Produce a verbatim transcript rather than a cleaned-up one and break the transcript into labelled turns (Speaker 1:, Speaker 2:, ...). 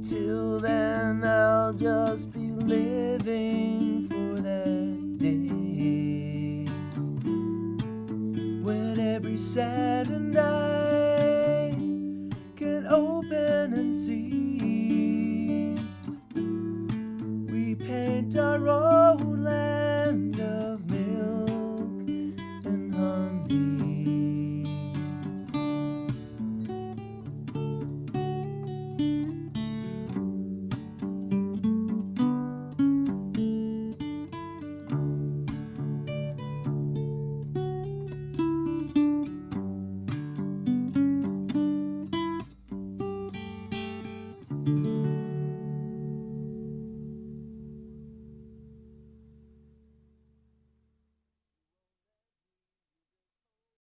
Speaker 1: Till then I'll just be living for that day when every Saturday night can open and see